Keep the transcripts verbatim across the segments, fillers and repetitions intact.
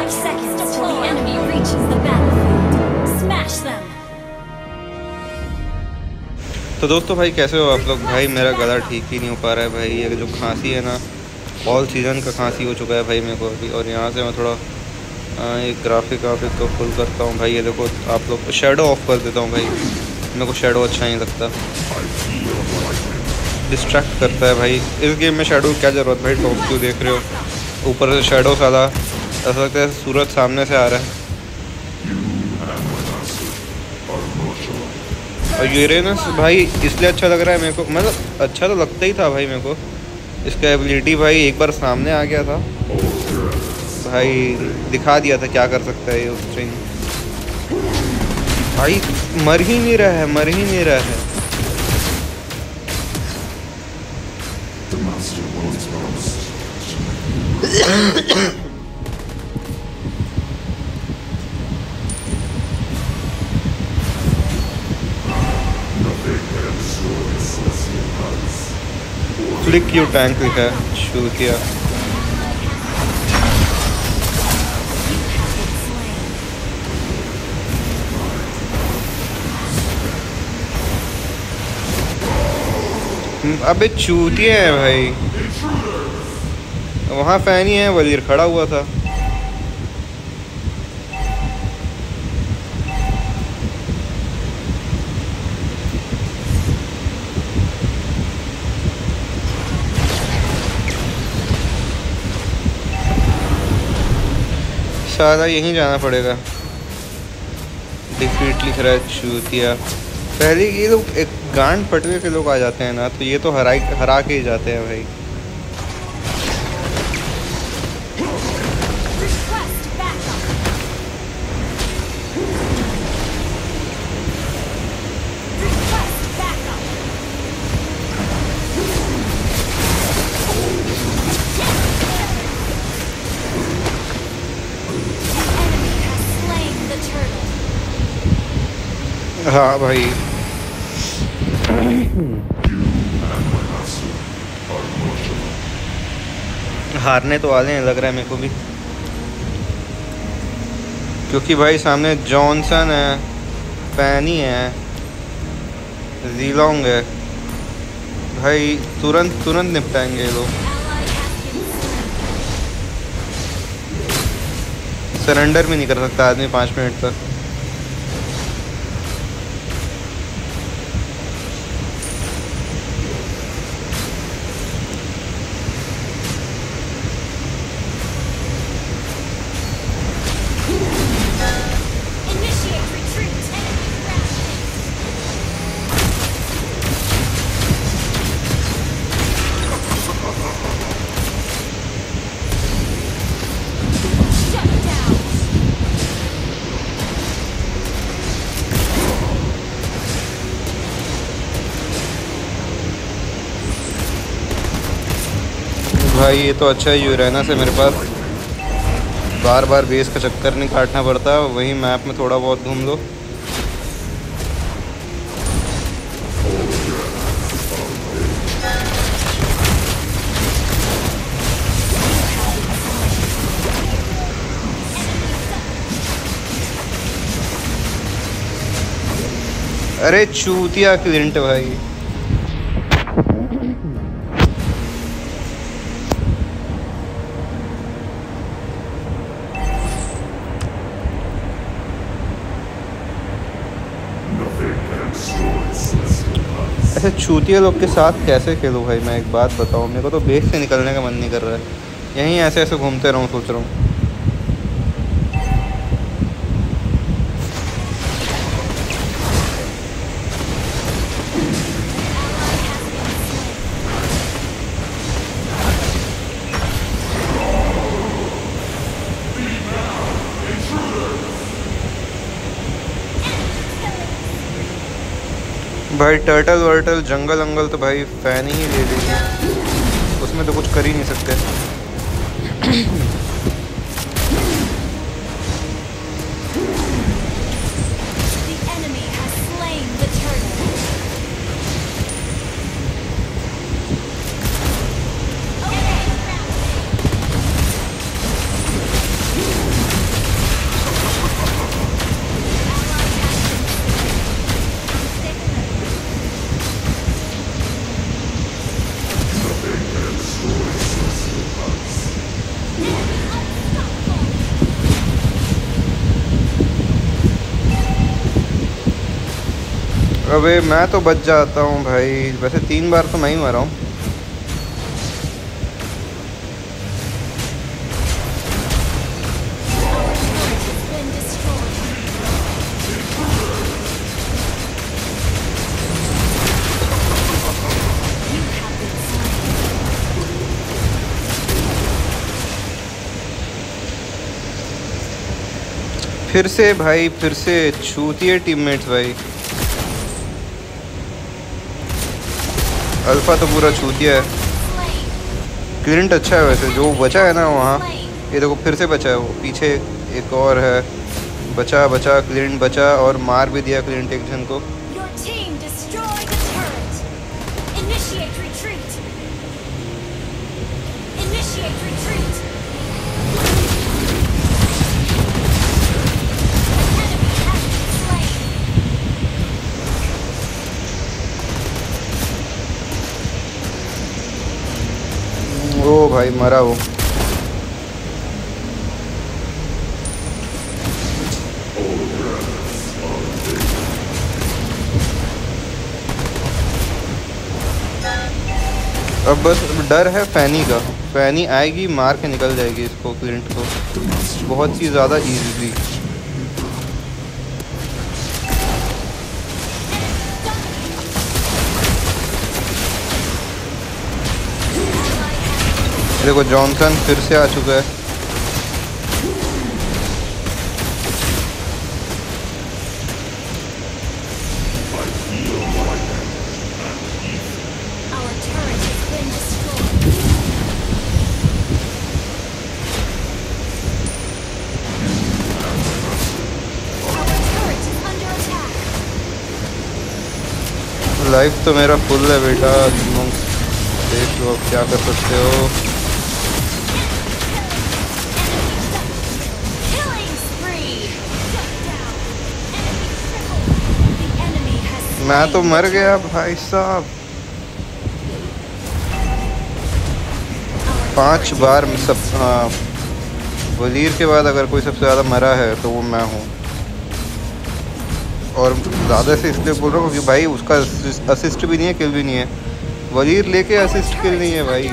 Five seconds till the enemy reaches the battlefield. Smash them. तो दोस्तों भाई कैसे हो आप लोग? भाई मेरा गला ठीक ही नहीं हो पा रहा है भाई। ये जो खांसी है ना, ऑल सीज़न का खांसी हो चुका है भाई मेरे को अभी। और यहाँ से मैं थोड़ा एक ग्राफिक ग्राफिक को फुल करता हूँ भाई। ये देखो आप लोग, शेडो ऑफ कर देता हूँ भाई, मेरे को शेडो अच्छा नहीं लगता, डिस्ट्रैक्ट करता है भाई। इस गेम में शेडो क्या ज़रूरत भाई? टॉप क्यों देख रहे हो? ऊपर से शेडो साला ऐसा लगता है सूरज सामने से आ रहा है। और यूरेनस भाई इसलिए अच्छा लग रहा है मेरे को, मतलब अच्छा तो लगता ही था भाई मेरे को। इसका एबिलिटी भाई एक बार सामने आ गया था भाई, दिखा दिया था क्या कर सकता है ये उस ट्रेन। भाई मर ही नहीं रहा है, मर ही नहीं रहा है। क्लिक यू टैंक लिखा है, शुरू किया। अबे चूतिया है भाई। वहाँ फैन ही है, वजीर खड़ा हुआ था। सारा यहीं जाना पड़ेगा। डिफीट लिख रहा है चूतिया। पहले ये लोग एक गांड फटवे के लोग आ जाते हैं ना, तो ये तो हरा हरा के ही जाते हैं भाई। हाँ भाई हारने तो वाले हैं लग रहा है मेरे को भी, क्योंकि भाई सामने जॉनसन है, पैनी है, जीलोंग है भाई। तुरंत तुरंत निपटाएंगे ये लोग। सरेंडर भी नहीं कर सकता आदमी पाँच मिनट तक। भाई ये तो अच्छा है, यूरेनस है मेरे पास, बार बार बेस का चक्कर नहीं काटना पड़ता, वही मैप में थोड़ा बहुत घूम लो। अरे चूतिया क्लिंट भाई। ऐसे चूतिया लोग के साथ कैसे खेलूँ भाई? मैं एक बात बताऊँ, मेरे को तो बेस से निकलने का मन नहीं कर रहा है, यहीं ऐसे ऐसे घूमते रहूँ सोच रहा हूँ। भाई टर्टल वर्टल जंगल अंगल तो भाई फैन ही ले लीजिए, उसमें तो कुछ कर ही नहीं सकते। अबे मैं तो बच जाता हूँ भाई, वैसे तीन बार तो मैं ही मरा हूँ। फिर से भाई, फिर से छूतिए टीममेट्स भाई। अल्फा तो पूरा छूतिया है। क्लिंट अच्छा है वैसे, जो बचा है ना वहाँ, ये देखो फिर से बचा है वो, पीछे एक और है। बचा बचा क्लिंट बचा, और मार भी दिया क्लिंट एक जन को। ओ भाई मरा वो। अब बस डर है फैनी का, फैनी आएगी मार के निकल जाएगी इसको, क्लिंट को, बहुत ही ज़्यादा इजीली। देखो जॉनसन फिर से आ चुका है। लाइफ तो मेरा फुल है बेटा, तुम देख लो अब क्या कर सकते हो। मैं तो मर गया भाई साहब, पांच बार सब। हाँ, वजीर के बाद अगर कोई सबसे ज़्यादा मरा है तो वो मैं हूँ। और ज़्यादा से इसलिए बोल रहा हूँ क्योंकि भाई उसका असिस्ट भी नहीं है, किल भी नहीं है। वजीर लेके असिस्ट किल नहीं है भाई।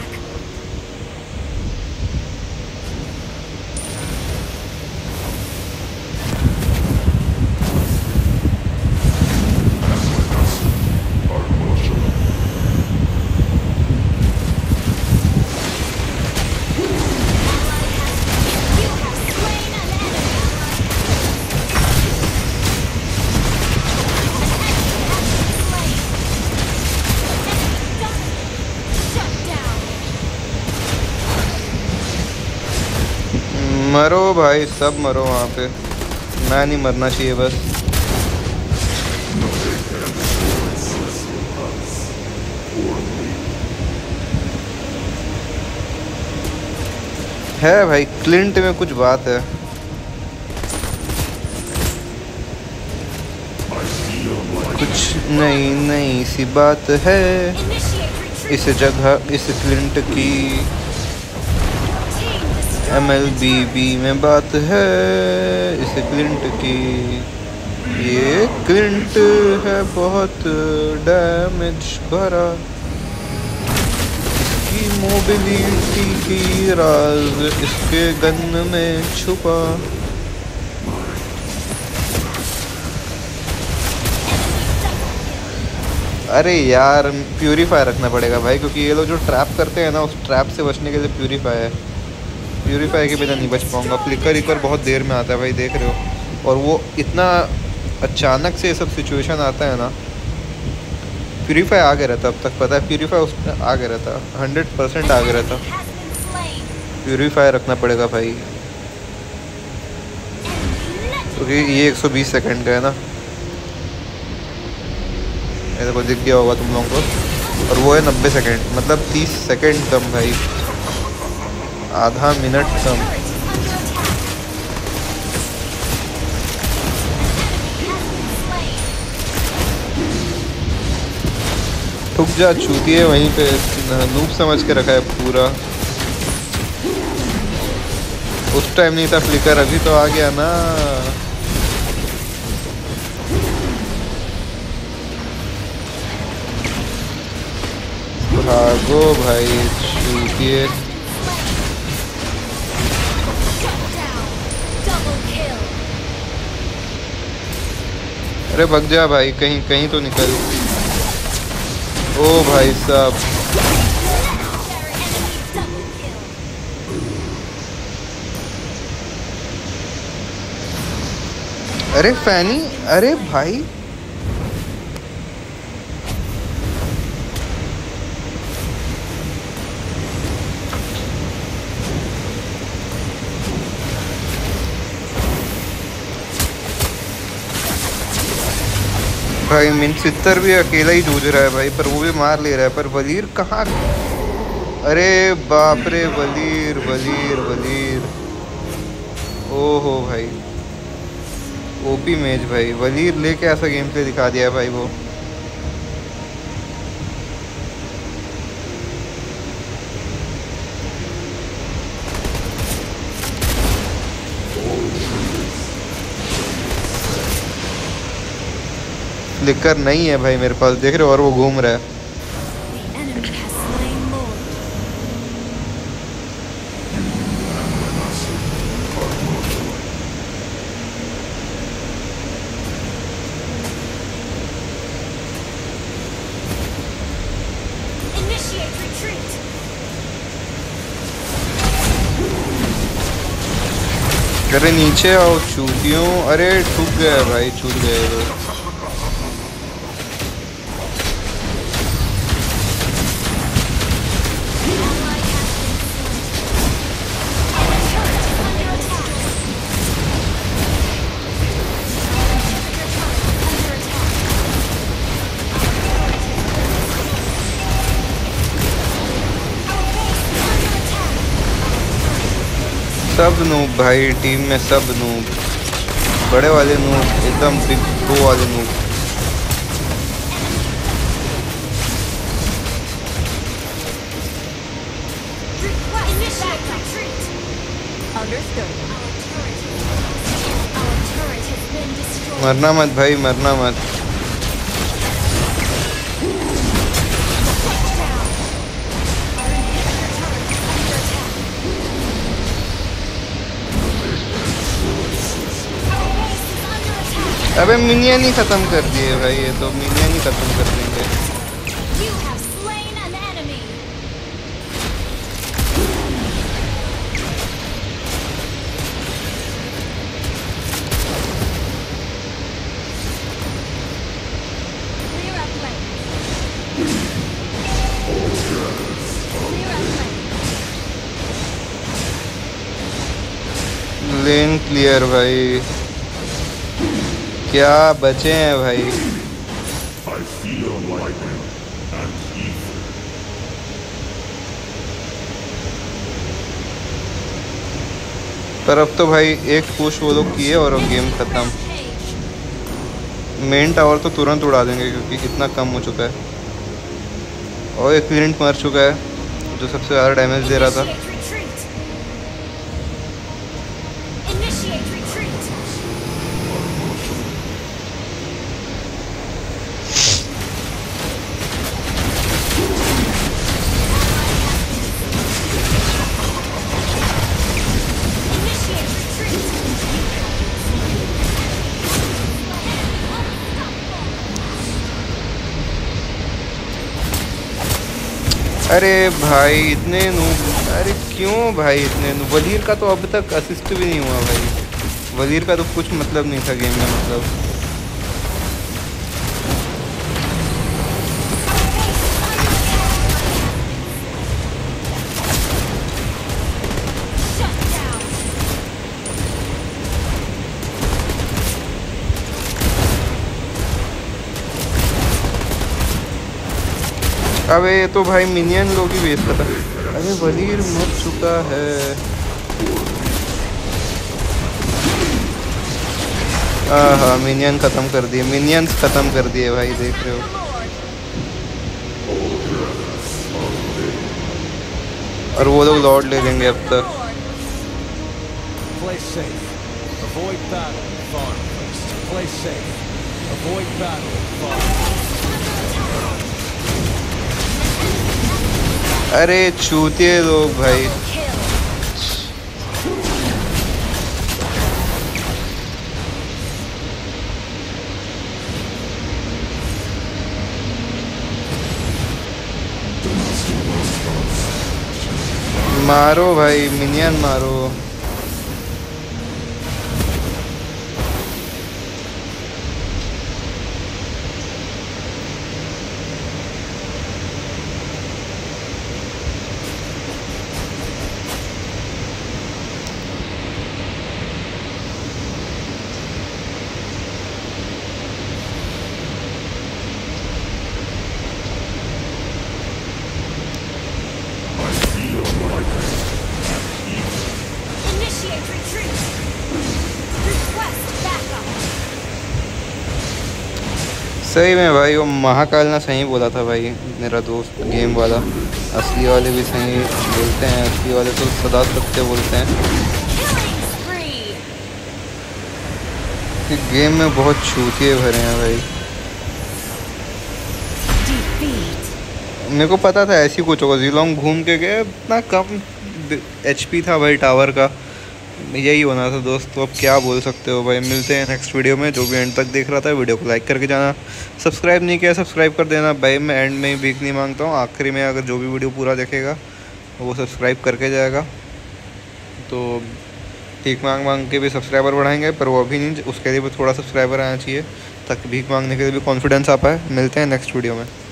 मरो भाई, सब मरो वहाँ पे, मैं नहीं मरना चाहिए बस। है भाई क्लिंट में कुछ बात है। कुछ नई नई सी बात है इस जगह, इस क्लिंट की। एम एल बी बी में बात है इस क्लिंट की। ये क्लिंट है बहुत डैमेज भरा, इसकी मोबिलिटी की राज इसके गन में छुपा। अरे यार प्यूरीफाई रखना पड़ेगा भाई, क्योंकि ये लोग जो ट्रैप करते हैं ना, उस ट्रैप से बचने के लिए प्यूरीफाई है। प्यूरीफाई के बिना नहीं बच पाऊंगा। फ्लिकर इकर बहुत देर में आता है भाई, देख रहे हो। और वो इतना अचानक से ये सब सिचुएशन आता है ना। प्यूरीफाई आ गया रहता अब तक, पता है प्यूरीफाई उस आ गया रहता, हंड्रेड परसेंट आ गया रहता। प्यूरीफाई रखना पड़ेगा भाई, क्योंकि तो ये एक सौ बीस सेकंड का है ना। ऐसे को दिख गया होगा तुम लोगों को। और वो है नब्बे सेकंड, मतलब तीस सेकंड कम भाई, आधा मिनट कम। ठुक जा चूती है वहीं पे, नूब समझ के रखा है पूरा। उस टाइम नहीं था फ्लिकर, अभी तो आ गया ना। भागो भाई, छूटिए। अरे भग जा भाई, कहीं कहीं तो निकल। ओ भाई साहब, अरे फैनी, अरे भाई भाई मिन सितर भी अकेला ही जूझ रहा है भाई, पर वो भी मार ले रहा है। पर वलीर कहाँ? अरे बाप रे, वलीर वलीर वलीर, ओहो भाई, ओपी मैच भाई। वलीर लेके ऐसा गेम प्ले दिखा दिया है भाई वो। फ्लिकर नहीं है भाई मेरे पास, देख रहे हो, और वो घूम रहा है। अरे नीचे आओ चूतियों। अरे ठुक गया भाई, छूट गए वो। सब नूब भाई, टीम में सब नूब, बड़े वाले नूब, एकदम बिग प्रो वाले नूब। मरना मत भाई, मरना मत। अबे मिनियन ही खत्म कर दिए भाई, ये तो मिनियन ही खत्म कर देंगे। लेन क्लियर भाई, क्या बचे हैं भाई। पर अब तो भाई एक पुश वो लोग किए और गेम खत्म। मेन टावर तो तुरंत उड़ा देंगे क्योंकि कितना कम हो चुका है। और एक क्लिंट मर चुका है जो सबसे ज़्यादा डैमेज दे रहा था। अरे भाई इतने नूब, अरे क्यों भाई इतने नूब। वलीर का तो अब तक असिस्ट भी नहीं हुआ भाई, वलीर का तो कुछ मतलब नहीं था गेम में, मतलब। अबे ये तो भाई मिनियन लोग ही वेस्ट करता। अरे वलीर मर चुका है। हाँ हाँ, मिनियन खत्म कर दिए, मिनियंस खत्म कर दिए भाई, देख रहे हो। और वो लोग लॉर्ड ले लेंगे अब तक। अरे चूतिए लोग भाई। मारो भाई, मिनियन मारो। Initiate retreat. Request backup. सही में भाई, वो महाकाल ने सही बोला था भाई, मेरा दोस्त गेम वाला। असली वाले भी सही बोलते हैं, असली वाले तो सदा सत्य बोलते हैं। Killing spree. कि गेम में बहुत छूतिए भरे हैं भाई। Defeat. मेरे को पता था ऐसी कुछ होगा, जीलोंग घूम के गए, इतना कम एचपी था भाई टावर का, यही होना था दोस्त। तो अब क्या बोल सकते हो भाई। मिलते हैं नेक्स्ट वीडियो में। जो भी एंड तक देख रहा था वीडियो को लाइक करके जाना, सब्सक्राइब नहीं किया सब्सक्राइब कर देना भाई। मैं एंड में ही भीख नहीं मांगता हूँ, आखिरी में अगर जो भी वीडियो पूरा देखेगा वो सब्सक्राइब करके जाएगा तो भीख मांग मांग के भी सब्सक्राइबर बढ़ाएंगे, पर वो अभी नहीं, उसके लिए भी थोड़ा सब्सक्राइबर आना चाहिए ताकि भीख मांगने के लिए भी कॉन्फिडेंस आ पाए। मिलते हैं नेक्स्ट वीडियो में।